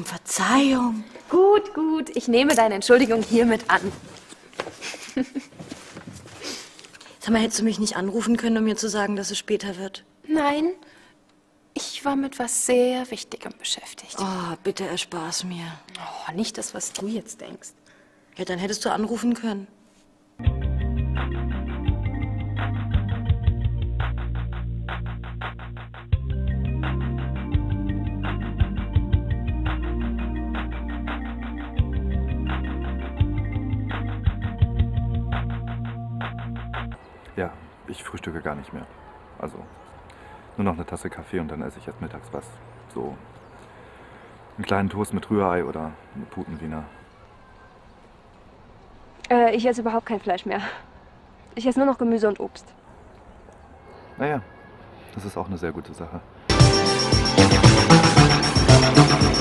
Verzeihung. Gut, gut. Ich nehme deine Entschuldigung hiermit an. Sag mal, hättest du mich nicht anrufen können, um mir zu sagen, dass es später wird? Nein, ich war mit was sehr Wichtigem beschäftigt. Oh, bitte erspar's mir. Oh, nicht das, was du jetzt denkst. Ja, dann hättest du anrufen können. Ja, ich frühstücke gar nicht mehr. Also nur noch eine Tasse Kaffee und dann esse ich erst mittags was. So einen kleinen Toast mit Rührei oder eine Putenwiener. Ich esse überhaupt kein Fleisch mehr. Ich esse nur noch Gemüse und Obst. Naja, das ist auch eine sehr gute Sache.